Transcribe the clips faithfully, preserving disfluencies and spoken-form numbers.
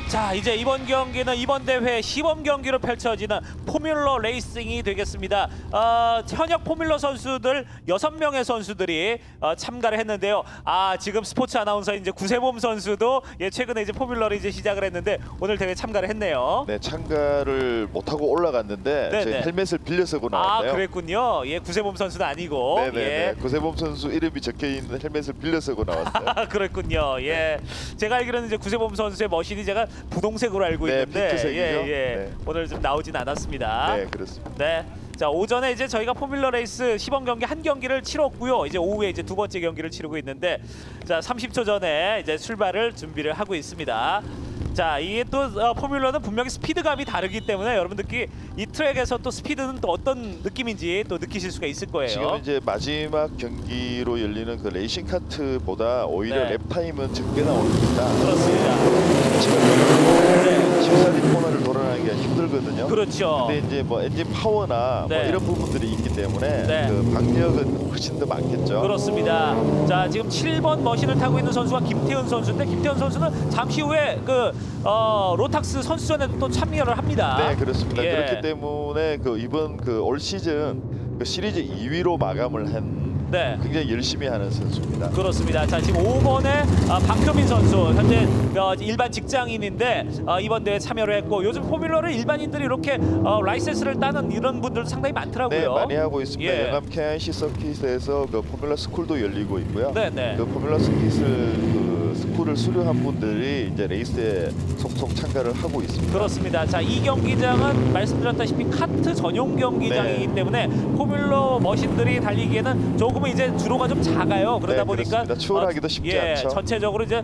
자, 이제 이번 경기는 이번 대회 시범 경기로 펼쳐지는 포뮬러 레이싱이 되겠습니다. 어, 현역 포뮬러 선수들 여섯 명의 선수들이 어, 참가를 했는데요. 아, 지금 스포츠 아나운서 이제 구세범 선수도 예, 최근에 이제 포뮬러를 이제 시작을 했는데 오늘 대회 참가를 했네요. 네, 참가를 못하고 올라갔는데 네네. 저희 헬멧을 빌려 쓰고 나왔네요. 아, 그랬군요. 예, 구세범 선수는 아니고. 네네. 예. 구세범 선수 이름이 적혀 있는 헬멧을 빌려 쓰고 나왔어요. 아, 그랬군요. 예, 제가 알기로는 이제 구세범 선수의 머신이 제가 분홍색으로 알고 네, 있는데 핑크색이죠. 예, 예. 네. 오늘 좀 나오진 않았습니다. 네, 그렇습니다. 네. 자, 오전에 이제 저희가 포뮬러 레이스 시범 경기 한 경기를 치렀고요. 이제 오후에 이제 두 번째 경기를 치르고 있는데, 자, 삼십 초 전에 이제 출발을 준비를 하고 있습니다. 자, 이게 또 어, 포뮬러는 분명히 스피드감이 다르기 때문에 여러분들끼리 이 트랙에서 또 스피드는 또 어떤 느낌인지 또 느끼실 수가 있을 거예요. 지금 이제 마지막 경기로 열리는 그 레이싱 카트보다 오히려 네. 랩 타임은 적게 나옵니다. 그렇습니다. 네. 실사리 코너를 돌아가는 게 힘들거든요. 그렇죠. 근데 이제 뭐 엔진 파워나 네. 뭐 이런 부분들이 있기 때문에 네. 그 박력은 훨씬 더 많겠죠. 그렇습니다. 자, 지금 칠 번 머신을 타고 있는 선수가 김태현 선수인데, 김태현 선수는 잠시 후에 그 어, 로탁스 선수전에 또 참여를 합니다. 네, 그렇습니다. 예. 그렇기 때문에 그 이번 그 올 시즌 그 시리즈 이 위로 마감을 한 네. 굉장히 열심히 하는 선수입니다. 그렇습니다. 자, 지금 오 번에 어, 박효민 선수 현재 어, 일반 직장인인데 어, 이번 대회에 참여를 했고, 요즘 포뮬러를 일반인들이 이렇게 어, 라이센스를 따는 이런 분들도 상당히 많더라고요. 네, 많이 하고 있습니다. 예. 영암 케이아이씨 서킷에서 그 포뮬러 스쿨도 열리고 있고요. 네, 네. 그 포뮬러 스킷을 그 스쿨을 수료한 분들이 이제 레이스에 속속 참가를 하고 있습니다. 그렇습니다. 자, 이 경기장은 말씀드렸다시피 카트 전용 경기장이기 네. 때문에 포뮬러 머신들이 달리기에는 조금은 이제 주로가 좀 작아요. 그러다 네, 보니까 그렇습니다. 추월하기도 쉽지 예, 않죠. 전체적으로 이제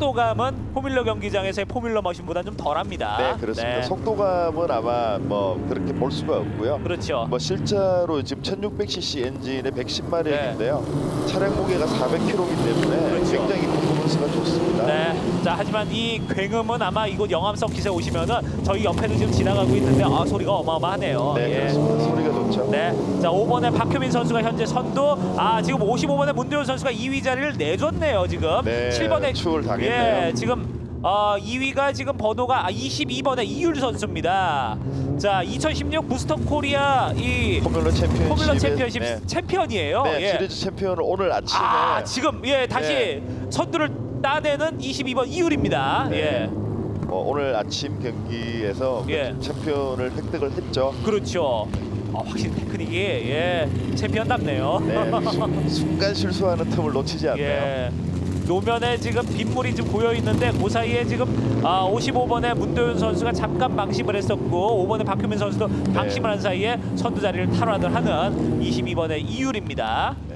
속도감은 포뮬러 경기장에서의 포뮬러 머신보다 좀 덜합니다. 네, 그렇습니다. 네. 속도감은 아마 뭐 그렇게 볼 수가 없고요. 그렇죠. 뭐 실제로 지금 천육백 씨씨 엔진에 백십 마력인데요. 네. 차량 무게가 사백 킬로그램이기 때문에 그렇죠. 굉장히 퍼포먼스가 좋습니다. 네. 자, 하지만 이 굉음은 아마 이곳 영암 서킷에 오시면은 저희 옆에도 지금 지나가고 있는데 아, 소리가 어마어마하네요. 네, 예. 그렇습니다. 소리가 좋죠. 네. 자, 오 번에 박효민 선수가 현재 선두. 아, 지금 오십오 번에 문대훈 선수가 이 위 자리를 내줬네요, 지금. 네, 칠 번에 추월 당했네요. 예, 지금 어, 이 위가 지금 번호가 아, 이십이 번에 이율 선수입니다. 자, 이천십육 부스터 코리아 이 포뮬러 챔피언십 포뮬러 챔피언십 네. 챔피언이에요. 네, 예. 시리즈 챔피언을 오늘 아침에 아, 지금 예, 다시 네. 선두를 따내는 이십이 번 이율입니다. 네. 예. 어, 오늘 아침 경기에서 예. 그 챔피언을 획득을 했죠. 그렇죠. 어, 확실히 테크닉이 예, 챔피언답네요. 네, 순간 실수하는 틈을 놓치지 않네요. 예. 노면에 지금 빗물이 좀 고여 있는데 그 사이에 지금 아, 오십오 번에 문도윤 선수가 잠깐 방심을 했었고 오 번에 박효민 선수도 방심을 한 사이에 선두 자리를 탈환을 하는 이십이 번의 이율입니다. 네.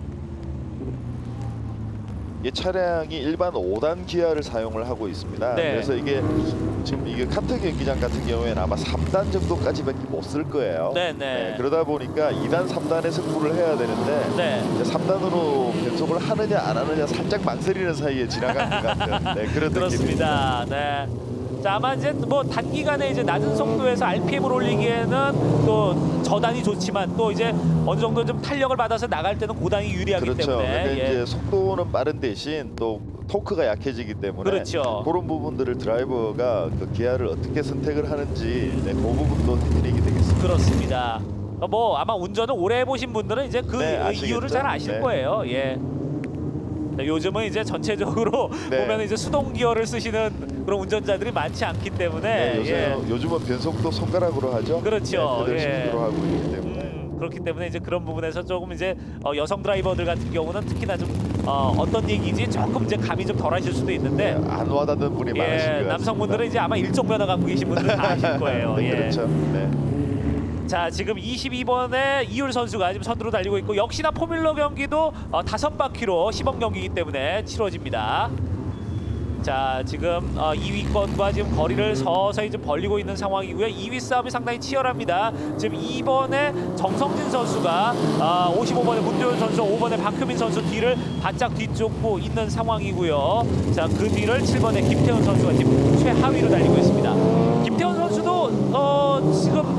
이 차량이 일반 오 단 기아를 사용을 하고 있습니다. 네. 그래서 이게 지금 이게 카트 경기장 같은 경우에는 아마 삼 단 정도까지밖에 못 쓸 거예요. 네, 네. 그러다 보니까 이 단, 삼 단에 승부를 해야 되는데 네. 이제 삼 단으로 변속을 하느냐 안 하느냐 살짝 망설이는 사이에 지나간 것 같은 네, 그런 그렇습니다. 네. 자, 아마 이제 뭐 단기간에 이제 낮은 속도에서 알피엠을 올리기에는 또 저단이 좋지만 또 이제 어느 정도 좀 탄력을 받아서 나갈 때는 고단이 유리하기 그렇죠. 때문에 근데 예. 이제 속도는 빠른 대신 또 토크가 약해지기 때문에 그렇죠. 그런 부분들을 드라이버가 그 기아를 어떻게 선택을 하는지 네, 그 부분도 테크닉이 되겠습니다. 그렇습니다. 어, 뭐 아마 운전을 오래 해보신 분들은 이제 그 네, 아시겠죠? 이유를 잘 아실 네. 거예요. 예. 자, 요즘은 이제 전체적으로 네. 보면 이제 수동 기어를 쓰시는 그런 운전자들이 많지 않기 때문에 네, 요즘, 예. 요즘은 변속도 손가락으로 하죠. 그렇죠. 네, 페달 예. 시프트로 하고 있기 때문에. 음, 그렇기 때문에 이제 그런 부분에서 조금 이제 어, 여성 드라이버들 같은 경우는 특히나 좀 어, 어떤 얘기인지 조금 이제 감이 좀 덜하실 수도 있는데 네, 안 와닿는 분이 많으신 것 예, 같습니다. 남성분들은 이제 아마 일종 면허 갖고 계신 분들은 다 아실 거예요. 네, 예. 그렇죠. 네. 자, 지금 이십이 번에 이율 선수가 지금 선두로 달리고 있고 역시나 포뮬러 경기도 어, 다섯 바퀴로 시범 경기이기 때문에 치러집니다. 자, 지금 어, 이 위권과 지금 거리를 서서히 좀 벌리고 있는 상황이고요. 이 위 싸움이 상당히 치열합니다. 지금 이 번에 정성진 선수가 어, 오십오 번에 문도현 선수, 오 번에 박효민 선수 뒤를 바짝 뒤쫓고 있는 상황이고요. 자, 그 뒤를 칠 번에 김태훈 선수가 지금 최하위로 달리고 있습니다. 김태훈 선수도 어, 지금 어,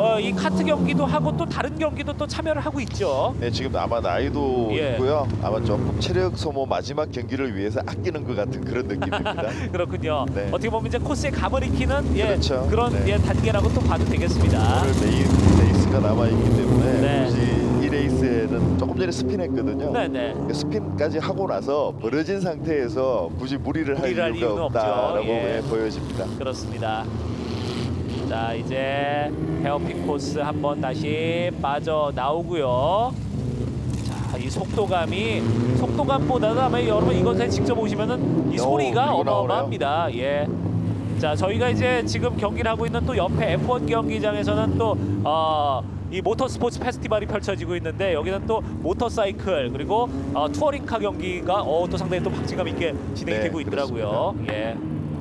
어, 이 카트 경기도 하고 또 다른 경기도 또 참여를 하고 있죠. 네, 지금 아마 나이도 예. 있고요. 아마 조금 체력 소모 마지막 경기를 위해서 아끼는 것 같은 그런 느낌입니다. 그렇군요. 네. 어떻게 보면 이제 코스에 감을 익히는 예, 그렇죠. 그런 네. 예, 단계라고 또 봐도 되겠습니다. 오늘 메인 레이스가 남아 있기 때문에 네. 굳이 이 레이스에는 조금 전에 스핀했거든요. 네네. 그 스핀까지 하고 나서 벌어진 상태에서 굳이 무리를 할 무리를 할 이유가 이유는 없다라고 없죠. 예. 예, 보여집니다. 그렇습니다. 자 이제 헤어핀 코스 한번 다시 빠져 나오고요. 자, 이 속도감이 속도감보다는 아마 여러분 이것에 직접 오시면은 이 오, 소리가 그리고 어마어마합니다. 예. 자 저희가 이제 지금 경기를 하고 있는 또 옆에 에프 원 경기장에서는 또 어, 이 모터스포츠 페스티벌이 펼쳐지고 있는데 여기는 또 모터사이클 그리고 어, 투어링카 경기가 어, 또 상당히 또 박진감 있게 진행이 네, 되고 있더라고요. 예.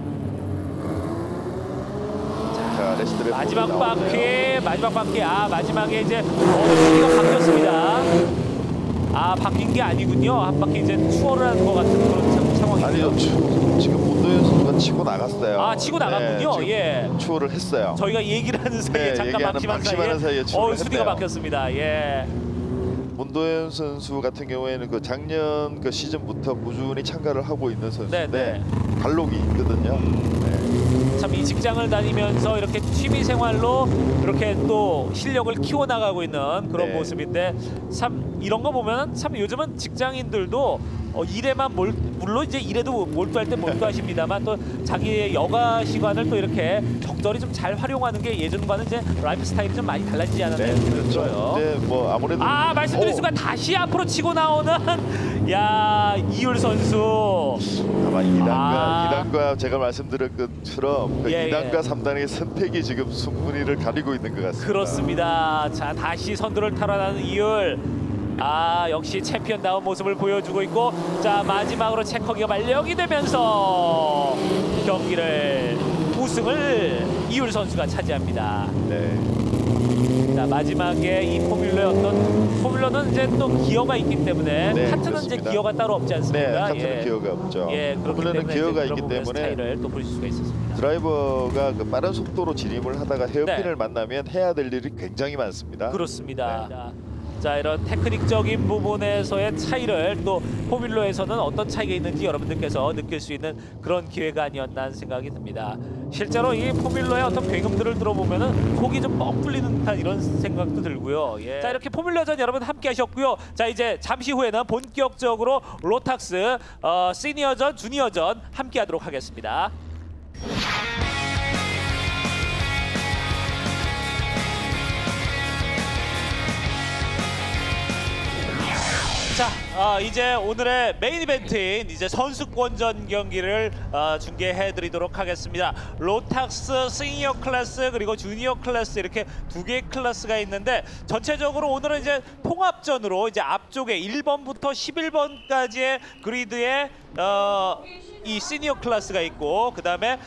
자, 레시드레 마지막 바퀴, 마지막 바퀴. 아 마지막에 이제 어, 순위가 바뀌었습니다. 아 바뀐 게 아니군요. 한 바퀴 이제 추월을 하는 것 같은 그런 상- 상황이죠. 아니요, 추, 지금 문도현 선수가 치고 나갔어요. 아 치고 나갔군요. 지금 예. 추월을 했어요. 저희가 얘기를 하는 사이에 네, 잠깐 얘기하는 막심한 막심하는 사이에, 사이에 추월을 어, 순위가 했네요. 바뀌었습니다. 예. 문도현 선수 같은 경우에는 그 작년 그 시즌부터 꾸준히 참가를 하고 있는 선수인데 네, 갈록이 있거든요. 네. 참 이 직장을 다니면서 이렇게 취미 생활로 이렇게 또 실력을 키워 나가고 있는 그런 네. 모습인데 참 이런 거 보면 참 요즘은 직장인들도 어, 일에만 몰, 물론 이제 일에도 몰두할 때 몰두하십니다만 또 자기의 여가 시간을 또 이렇게 적절히 좀 잘 활용하는 게 예전과는 이제 라이프 스타일이 좀 많이 달라지지 않았나 네, 생각이 그렇죠. 들어요. 네, 뭐 아무래도 아 말씀드린 오, 순간 다시 앞으로 치고 나오는 야 이율 선수. 아마 이 단과 아. 이 단과 제가 말씀드린 것처럼 그 예, 이 단과 예. 삼 단의 선택이 지금 승분이를 가리고 있는 것 같습니다. 그렇습니다. 자 다시 선두를 탈환하는 이율. 아 역시 챔피언다운 모습을 보여주고 있고 자 마지막으로 체커기가 만력이 되면서 경기를 우승을 이율 선수가 차지합니다. 네. 자 마지막에 이 포뮬러의 어떤 포뮬러는 이제 또 기어가 있기 때문에 네, 카트는 그렇습니다. 이제 기어가 따로 없지 네, 않습니까? 카트는 예. 기어가 없죠. 예, 그렇기 포뮬러는 때문에 기어가 이제 그런 있기 부분의 때문에 스타일을 또 보실 수가 있었습니다. 드라이버가 그 빠른 속도로 진입을 하다가 헤어핀을 네. 만나면 해야 될 일이 굉장히 많습니다. 그렇습니다. 자, 자 이런 테크닉적인 부분에서의 차이를 또 포뮬러에서는 어떤 차이가 있는지 여러분들께서 느낄 수 있는 그런 기회가 아니었나 하는 생각이 듭니다. 실제로 이 포뮬러의 어떤 배경들을 들어보면은 속이 좀 뻥 뚫리는 듯한 이런 생각도 들고요. 예. 자 이렇게 포뮬러전 여러분 함께 하셨고요. 자 이제 잠시 후에는 본격적으로 로탁스 어, 시니어전, 주니어전 함께 하도록 하겠습니다. 자, 어, 이제 오늘의 메인 이벤트인 이제 선수권전 경기를 어, 중계해드리도록 하겠습니다. 로탁스 시니어 클래스 그리고 주니어 클래스 이렇게 두 개의 클래스가 있는데 전체적으로 오늘은 이제 통합전으로 이제 앞쪽에 일 번부터 십일 번까지의 그리드에 어, 이 시니어 클래스가 있고 그 다음에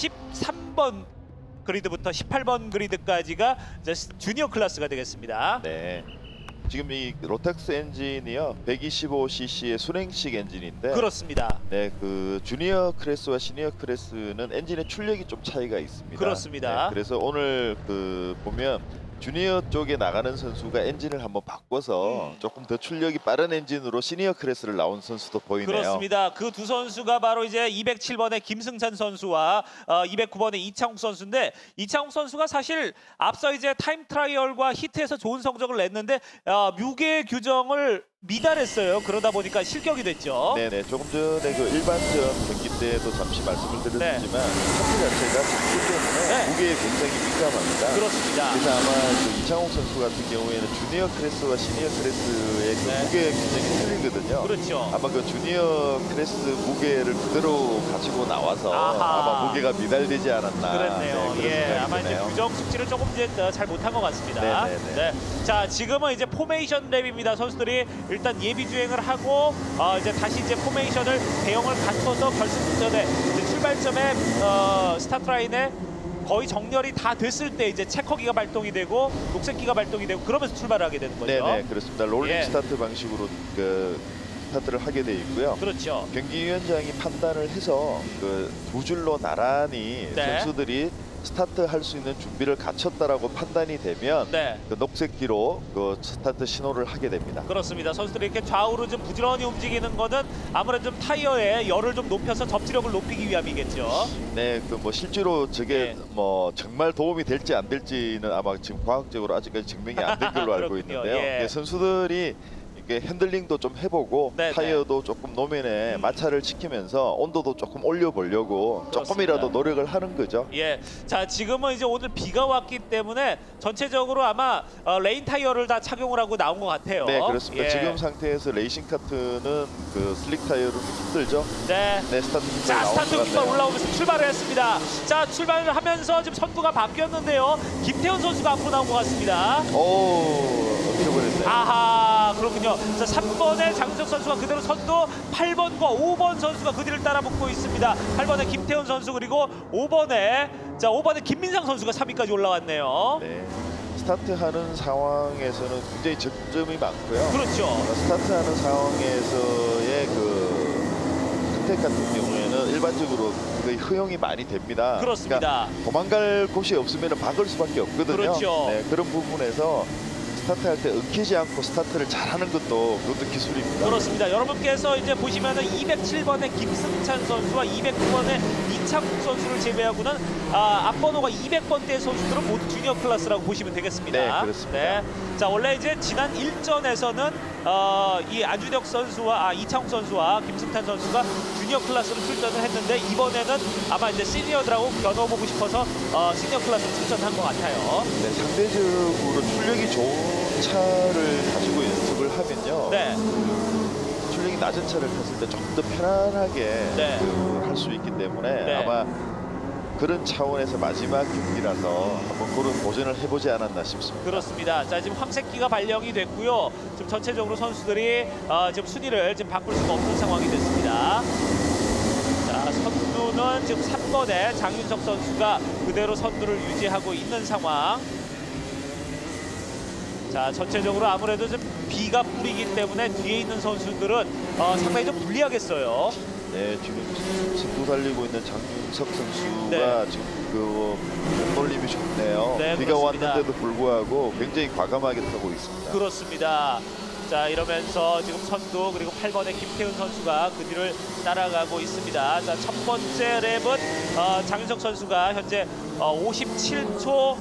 십삼 번 그리드부터 십팔 번 그리드까지가 이제 주니어 클래스가 되겠습니다. 네. 지금 이 로텍스 엔진이요 백이십오 씨씨의 순행식 엔진인데 그렇습니다. 네, 그 주니어 클래스와 시니어 클래스는 엔진의 출력이 좀 차이가 있습니다. 그렇습니다. 네, 그래서 오늘 그 보면 주니어 쪽에 나가는 선수가 엔진을 한번 바꿔서 음. 조금 더 출력이 빠른 엔진으로 시니어 클래스를 나온 선수도 보이네요. 그렇습니다. 그 두 선수가 바로 이제 이백칠 번의 김승찬 선수와 어, 이백구 번의 이창욱 선수인데 이창욱 선수가 사실 앞서 이제 타임 트라이얼과 히트에서 좋은 성적을 냈는데 어, 뮤게 규정을 미달했어요. 그러다 보니까 실격이 됐죠. 네네, 조금 전에 그 일반전 경기 때도 잠시 말씀을 드렸지만 네. 카트 자체가 작기 때문에 네. 무게에 굉장히 민감합니다. 그렇습니다. 그래서 아마 그 이창욱 선수 같은 경우에는 주니어 클래스와 시니어 클래스의 그 네. 무게 굉장히 틀리거든요. 그렇죠. 아마 그 주니어 클래스 무게를 그대로 가지고 나와서 아하. 아마 무게가 미달되지 않았나. 그랬네요. 네, 그런 예, 생각이 아마 이제 드네요. 규정 숙지를 조금 이제 어, 잘 못한 것 같습니다. 네네네. 네. 자, 지금은 이제 포메이션 랩입니다. 선수들이 일단 예비 주행을 하고 어, 이제 다시 이제 포메이션을 대형을 갖춰서 결승전에 이제 출발점에 어, 스타트 라인에 거의 정렬이 다 됐을 때 이제 체커기가 발동이 되고 녹색기가 발동이 되고 그러면서 출발을 하게 되는 거죠. 네네, 그렇습니다. 롤링 예. 스타트 방식으로 그 스타트를 하게 돼 있고요. 그렇죠. 경기위원장이 판단을 해서 그 두 줄로 나란히 네. 선수들이 스타트할 수 있는 준비를 갖췄다라고 판단이 되면 네. 그 녹색기로 그 스타트 신호를 하게 됩니다. 그렇습니다. 선수들이 이렇게 좌우로 좀 부지런히 움직이는 거는 아무래도 좀 타이어의 열을 좀 높여서 접지력을 높이기 위함이겠죠. 네, 그 뭐 실제로 저게 네. 뭐 정말 도움이 될지 안 될지는 아마 지금 과학적으로 아직까지 증명이 안 된 걸로 알고 그렇군요. 있는데요. 예. 네, 선수들이 이렇게 핸들링도 좀 해보고 네, 타이어도 조금 노면에 음. 마찰을 시키면서 온도도 조금 올려보려고 그렇습니다. 조금이라도 노력을 하는 거죠. 예, 자 지금은 이제 오늘 비가 왔기 때문에 전체적으로 아마 어, 레인 타이어를 다 착용을 하고 나온 것 같아요. 네, 그렇습니다. 예. 지금 상태에서 레이싱 카트는 그 슬릭 타이어로 힘들죠. 네. 네, 스타트 자 나온 스타트 것 깃발 같네요. 올라오면서 출발을 했습니다. 자 출발을 하면서 지금 선두가 바뀌었는데요. 김태훈 선수가 앞으로 나온 것 같습니다. 오, 밀어버렸네요. 아하 그렇군요. 자 삼 번의 장윤석 선수가 그대로 선두, 팔 번과 오 번 선수가 그 뒤를 따라 붙고 있습니다. 팔 번의 김태훈 선수 그리고 오 번에 자 오 번의 김민상 선수가 삼 위까지 올라왔네요. 네, 스타트하는 상황에서는 굉장히 적점이 많고요. 그렇죠. 스타트하는 상황에서의 그 선택 같은 경우에는 일반적으로 거의 허용이 많이 됩니다. 그렇습니다. 그러니까 도망갈 곳이 없으면 박을 수밖에 없거든요. 그렇죠. 네, 그런 부분에서 스타트할 때 엉키지 않고 스타트를 잘하는 것도 그것도 기술입니다. 그렇습니다. 여러분께서 이제 보시면은 이백칠 번의 김승찬 선수와 이백구 번의 이창국 선수를 제외하고는 아, 앞번호가 이백 번대 선수들은 모두 주니어 클래스라고 보시면 되겠습니다. 네, 그렇습니다. 네. 자 원래 이제 지난 일전에서는 어, 이 안주혁 선수와 아, 이창국 선수와 김승찬 선수가 주니어 클래스로 출전을 했는데 이번에는 아마 이제 시니어들하고 겨뤄보고 싶어서 어, 시니어 클래스로 출전한 것 같아요. 네, 상대적으로 출력이 좋은 차를 가지고 연습을 하면요. 네. 출력이 낮은 차를 탔을 때 조금 더 편안하게 네. 그, 할 수 있기 때문에 네. 아마 그런 차원에서 마지막 경기라서 한번 그런 도전을 해보지 않았나 싶습니다. 그렇습니다. 자 지금 황색기가 발령이 됐고요. 지금 전체적으로 선수들이 어, 지금 순위를 지금 바꿀 수가 없는 상황이 됐습니다. 자 선두는 지금 삼 번에 장윤석 선수가 그대로 선두를 유지하고 있는 상황. 자 전체적으로 아무래도 좀 비가 뿌리기 때문에 뒤에 있는 선수들은 어, 상당히 좀 불리하겠어요. 네, 지금 선두 달리고 있는 장윤석 선수가 네. 지금 그 몸놀림이 좋네요. 네, 비가 그렇습니다. 왔는데도 불구하고 굉장히 과감하게 타고 있습니다. 그렇습니다. 자 이러면서 지금 선두 그리고 팔 번의 김태훈 선수가 그 뒤를 따라가고 있습니다. 자 첫 번째 랩은 어, 장윤석 선수가 현재 어, 오십칠 초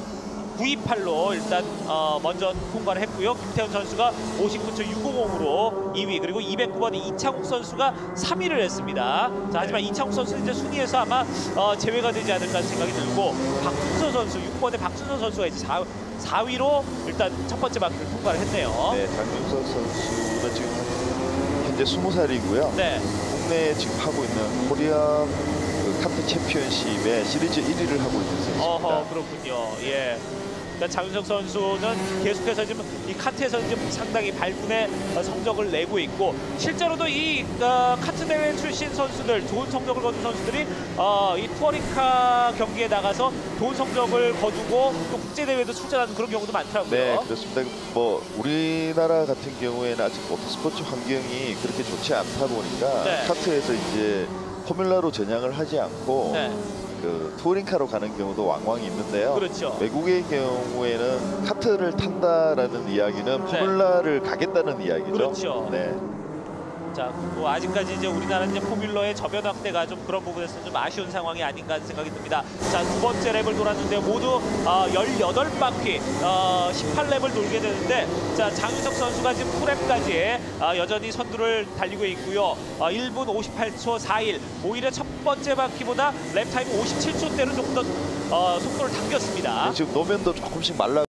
구이팔로 일단 어, 먼저 통과를 했고요. 김태훈 선수가 오십구 초 육오공으로 이 위 그리고 이백구 번의 이창욱 선수가 삼 위를 했습니다. 자 하지만 이창욱 선수는 이제 순위에서 아마 어, 제외가 되지 않을까 하는 생각이 들고 박순서 선수 육 번의 박순서 선수가 이제 사 위로 일단 첫 번째 바퀴를 통과를 했네요. 네, 장윤석 선수는 지금 현재 스무 살이고요. 네. 국내에 지금 하고 있는 코리아 그 카트 챔피언십의 시리즈 일 위를 하고 있는 선수입니다. 어허 그렇군요. 예. 그러니까 장윤석 선수는 계속해서 지금 이 카트에서 지금 상당히 발군의 어, 성적을 내고 있고 실제로도 이 어, 카트 대회 출신 선수들 좋은 성적을 거둔 선수들이 어, 이 투어링카 경기에 나가서 좋은 성적을 거두고 또 국제 대회도 출전하는 그런 경우도 많더라고요. 네, 그렇습니다. 뭐 우리나라 같은 경우에는 아직 모터스포츠 환경이 그렇게 좋지 않다 보니까 네. 카트에서 이제 포뮬러로 전향을 하지 않고 네. 그 투어링카로 가는 경우도 왕왕 있는데요. 그렇죠. 외국의 경우에는 카트를 탄다라는 이야기는 포뮬러를 가겠다는 이야기죠. 그렇죠. 네. 자, 뭐 아직까지 이제 우리나라는 이제 포뮬러의 저변 확대가 좀 그런 부분에서는 좀 아쉬운 상황이 아닌가 하는 생각이 듭니다. 자, 두 번째 랩을 돌았는데 모두 어, 열여덟 바퀴, 어, 십팔 랩을 돌게 되는데 자, 장윤석 선수가 지금 풀랩까지 어, 여전히 선두를 달리고 있고요. 어, 일 분 오십팔 초 사일, 오히려 첫 번째 바퀴보다 랩 타임 오십칠 초대로 조금 더 어, 속도를 당겼습니다. 지금 노면도 조금씩 말라